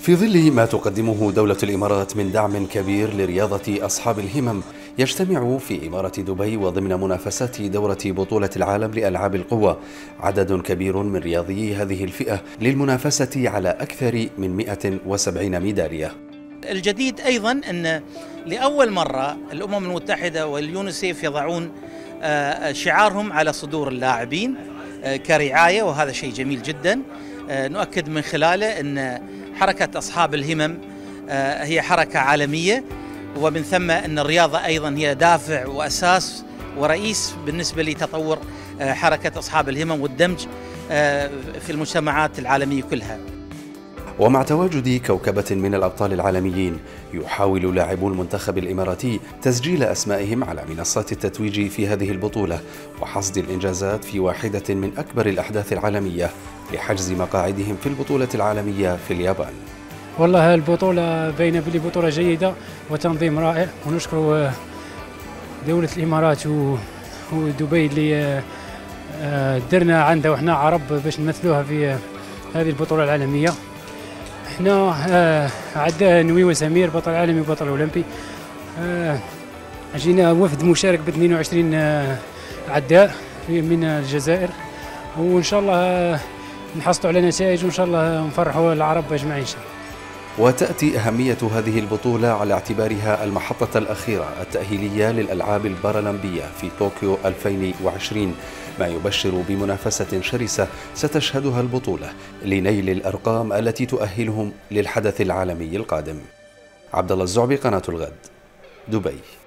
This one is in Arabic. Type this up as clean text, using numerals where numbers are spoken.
في ظل ما تقدمه دولة الإمارات من دعم كبير لرياضة أصحاب الهمم، يجتمع في إمارة دبي وضمن منافسات دورة بطولة العالم لألعاب القوى عدد كبير من رياضيي هذه الفئة للمنافسة على أكثر من 170 ميدالية. الجديد أيضا أن لأول مرة الأمم المتحدة واليونيسيف يضعون شعارهم على صدور اللاعبين كرعاية، وهذا شيء جميل جدا. نؤكد من خلاله أن حركة أصحاب الهمم هي حركة عالمية، ومن ثم أن الرياضة أيضا هي دافع وأساس ورئيس بالنسبة لتطور حركة أصحاب الهمم والدمج في المجتمعات العالمية كلها. ومع تواجد كوكبة من الأبطال العالميين، يحاول لاعبو المنتخب الإماراتي تسجيل أسمائهم على منصات التتويج في هذه البطولة وحصد الإنجازات في واحدة من أكبر الأحداث العالمية لحجز مقاعدهم في البطولة العالمية في اليابان. والله البطولة باينة بلي بطولة جيدة وتنظيم رائع، ونشكر دولة الإمارات ودبي اللي درنا عندها وإحنا عرب باش نمثلوها في هذه البطولة العالمية. احنا عندنا نويوة سمير بطل عالمي وبطل أولمبي، جينا وفد مشارك ب 22 عداء من الجزائر، وإن شاء الله نحصلوا على نتائج وإن شاء الله نفرحوا العرب أجمعين إن شاء الله. وتأتي أهمية هذه البطولة على اعتبارها المحطة الأخيرة التأهيلية للألعاب البارالمبية في طوكيو 2020، ما يبشر بمنافسة شرسة ستشهدها البطولة لنيل الأرقام التي تؤهلهم للحدث العالمي القادم. عبد الله الزعبي، قناة الغد، دبي.